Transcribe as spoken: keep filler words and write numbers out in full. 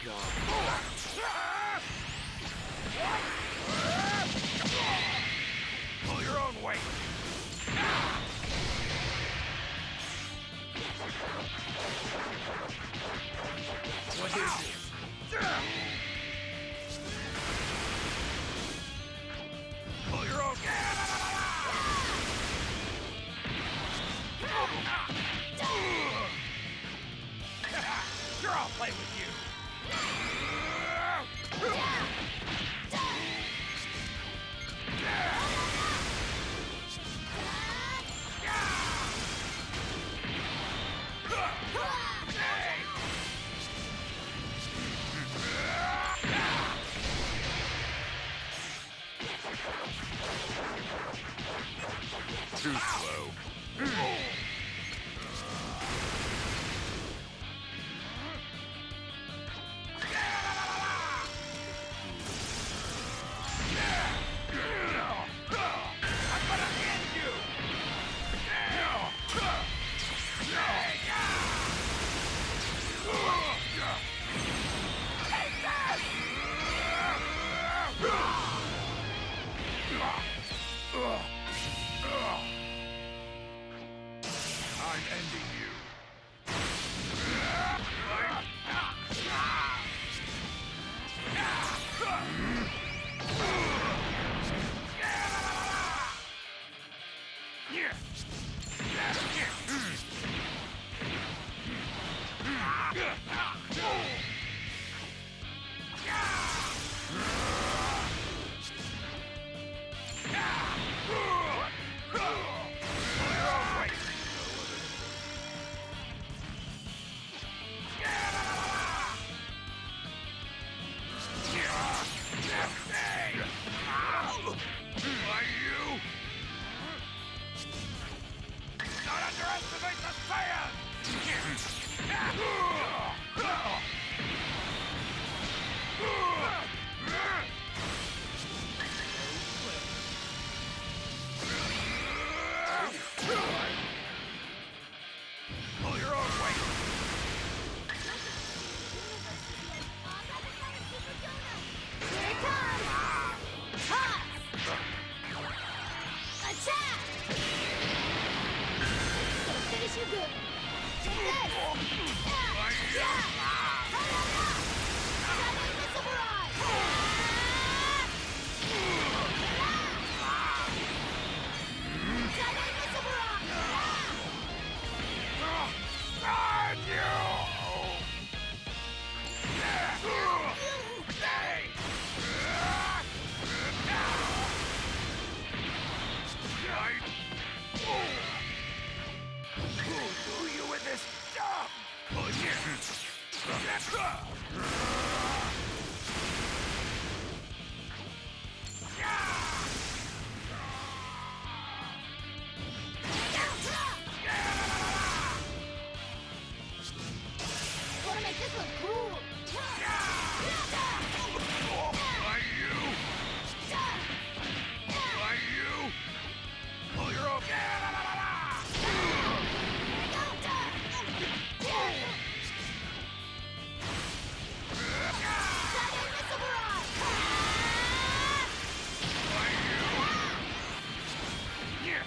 Pull your own weight. What is it? Pull your own. Sure, I'll play with you. Too slow. I'm ending you. Don't underestimate the Saiyans! Pull your own weight! Here it comes! Toss! Attack! Gonna finish you good. Take this! Yeah! Yeah! Ha-ha-ha! Seven Missile Barrage! Seven Missile Barrage! On you! Who threw you with this stuff? Oh, yeah. Wanna make this look cool? Why you? Why you? Pull your own. Seven Missile Barrage! Why you? Yeah.